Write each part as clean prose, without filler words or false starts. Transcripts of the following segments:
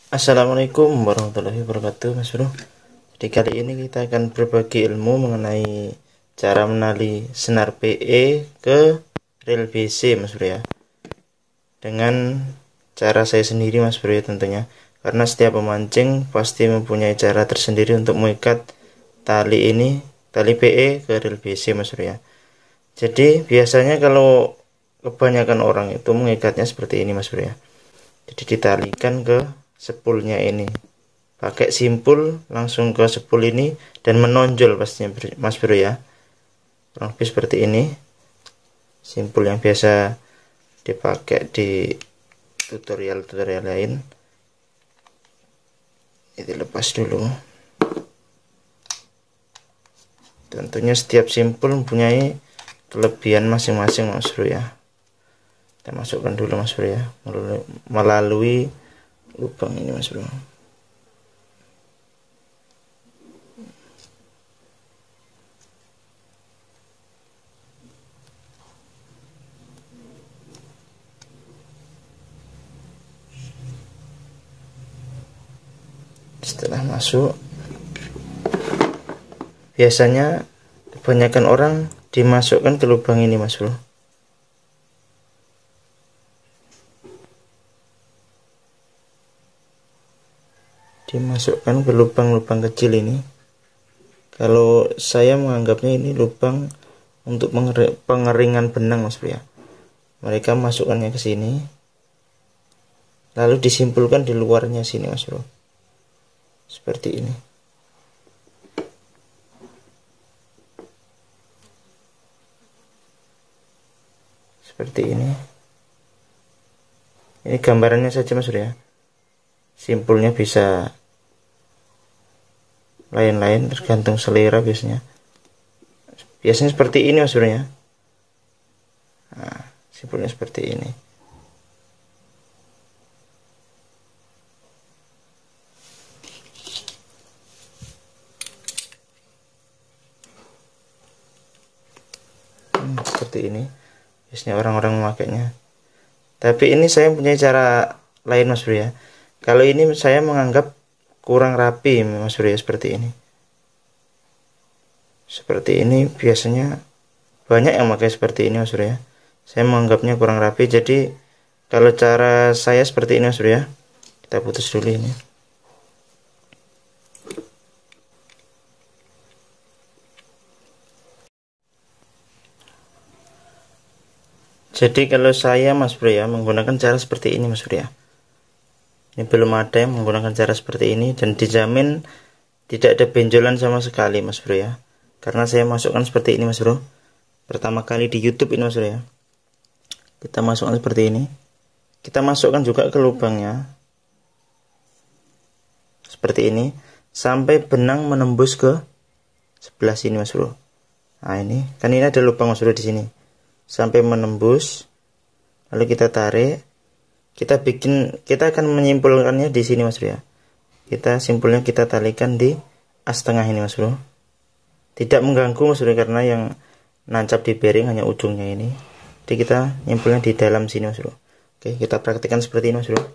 Assalamualaikum warahmatullahi wabarakatuh, Mas Bro. Jadi kali ini kita akan berbagi ilmu mengenai cara menali senar PE ke reel BC, Mas Bro ya. Dengan cara saya sendiri, Mas Bro ya, tentunya. Karena setiap pemancing pasti mempunyai cara tersendiri untuk mengikat tali ini, tali PE ke reel BC, Mas Bro ya. Jadi biasanya kalau kebanyakan orang itu mengikatnya seperti ini, Mas Bro ya. Jadi ditalikan ke sepulnya ini, pakai simpul langsung ke sepul ini dan menonjol pastinya, Mas Bro ya. Kurang lebih seperti ini simpul yang biasa dipakai di tutorial lain. Ini lepas dulu. Tentunya setiap simpul mempunyai kelebihan masing-masing, Mas Bro ya. Kita masukkan dulu, Mas Bro ya, melalui lubang ini, Mas Bro. Setelah masuk, biasanya kebanyakan orang dimasukkan ke lubang ini, Mas Bro. Dimasukkan ke lubang-lubang kecil ini. Kalau saya menganggapnya ini lubang untuk pengeringan benang, Mas Bro ya. Mereka masukkannya ke sini, lalu disimpulkan di luarnya sini, Mas Bro. Seperti ini. Seperti ini. Ini gambarannya saja, Mas Bro ya. Simpulnya bisa lain-lain, tergantung selera biasanya. Biasanya seperti ini, Mas Bro ya. Nah, simpulnya seperti ini. Seperti ini biasanya orang-orang memakainya. Tapi ini saya punya cara lain, Mas Bro ya. Kalau ini saya menganggap kurang rapi, Mas Bro ya, seperti ini. Seperti ini biasanya banyak yang pakai seperti ini, Mas Bro ya. Saya menganggapnya kurang rapi, jadi kalau cara saya seperti ini, Mas Bro ya. Kita putus dulu ini. Jadi kalau saya, Mas Bro ya, menggunakan cara seperti ini, Mas Bro ya. Ini belum ada yang menggunakan cara seperti ini, dan dijamin tidak ada benjolan sama sekali, Mas Bro ya. Karena saya masukkan seperti ini, Mas Bro. Pertama kali di YouTube ini, Mas Bro ya. Kita masukkan seperti ini. Kita masukkan juga ke lubangnya. Seperti ini. Sampai benang menembus ke sebelah sini, Mas Bro. Nah ini, kan ini ada lubang, Mas Bro, di sini. Sampai menembus, lalu kita tarik, kita akan menyimpulkannya di sini, Mas Bro ya. Simpulnya kita talikan di as tengah ini, Mas Bro. Tidak mengganggu, Mas Bro, karena yang nancap di bearing hanya ujungnya ini. Jadi kita nyimpulnya di dalam sini, Mas Bro. Oke, kita praktikkan seperti ini, Mas Bro.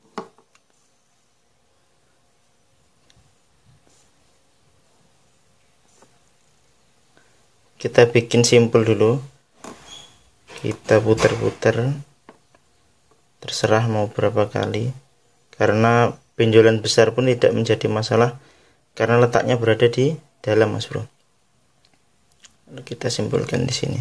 Kita bikin simpul dulu. Kita putar-putar, terserah mau berapa kali, karena benjolan besar pun tidak menjadi masalah karena letaknya berada di dalam, Mas Bro. Lalu kita simpulkan di sini.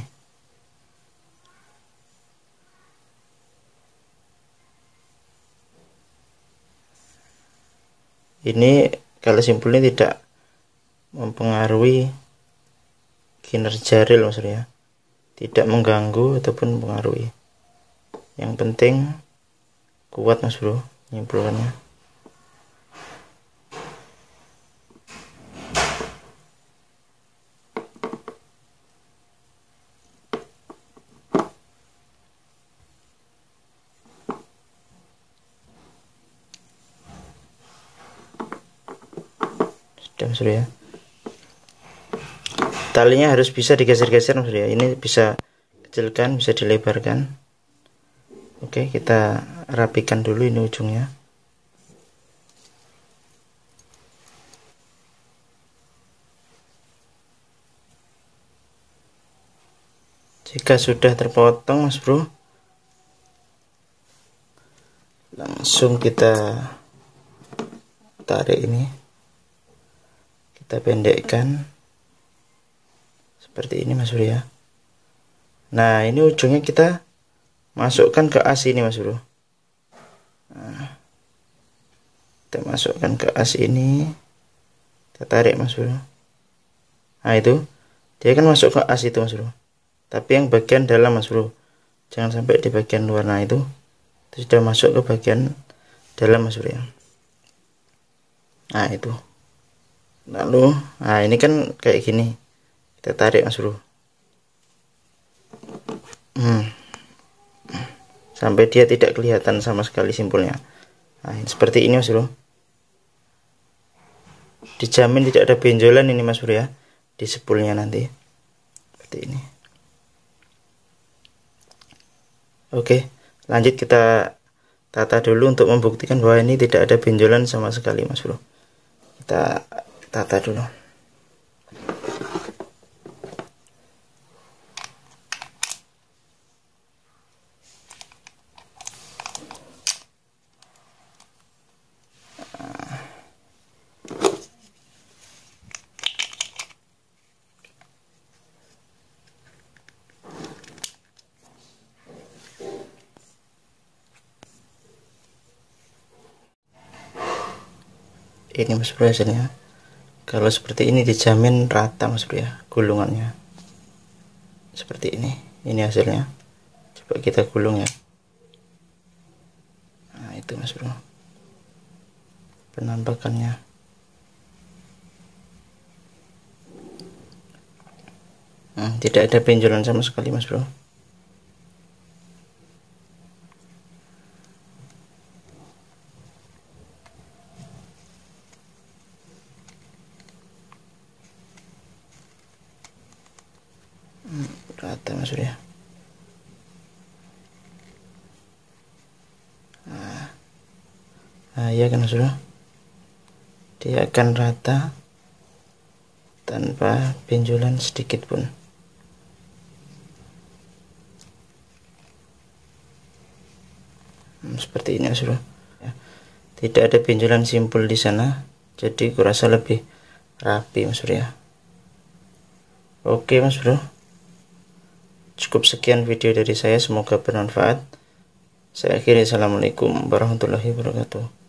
Ini kalau simpulnya tidak mempengaruhi kinerja reel, Mas Bro ya. Tidak mengganggu ataupun mempengaruhi. Yang penting kuat, Mas Bro, nyimpulkannya. Sudah, Mas Bro ya. Talinya harus bisa digeser-geser, Mas Bro ya. Ini bisa kecilkan, bisa dilebarkan. Oke, kita rapikan dulu ini ujungnya. Jika sudah terpotong Mas Bro, langsung kita tarik ini, kita pendekkan seperti ini Mas Bro ya. Nah, ini ujungnya kita masukkan ke as ini Mas Bro. Nah, kita masukkan ke as ini, kita tarik Mas Bro. Nah, itu dia kan masuk ke as itu Mas Bro, tapi yang bagian dalam Mas Bro, jangan sampai di bagian luar. Nah, itu sudah masuk ke bagian dalam Mas Bro ya. Nah, itu lalu, nah ini kan kayak gini, kita tarik Mas Bro, sampai dia tidak kelihatan sama sekali simpulnya. Nah, seperti ini Mas Bro, dijamin tidak ada benjolan ini Mas Bro ya di spoolnya nanti, seperti ini. Oke, lanjut kita tata dulu untuk membuktikan bahwa ini tidak ada benjolan sama sekali Mas Bro. Kita tata dulu. Ini Mas Bro hasilnya. Kalau seperti ini dijamin rata Mas Bro ya gulungannya. Seperti ini hasilnya. Coba kita gulung ya. Nah, itu Mas Bro penampakannya. Tidak ada benjolan sama sekali Mas Bro. Rata Mas Bro ya. Nah, iya kan Mas Bro, dia akan rata tanpa benjolan sedikit pun. Seperti ini Mas Bro ya. Tidak ada benjolan simpul di sana, jadi kurasa lebih rapi Mas Bro ya. Oke Mas Bro, cukup sekian video dari saya, semoga bermanfaat. Saya akhiri, assalamualaikum warahmatullahi wabarakatuh.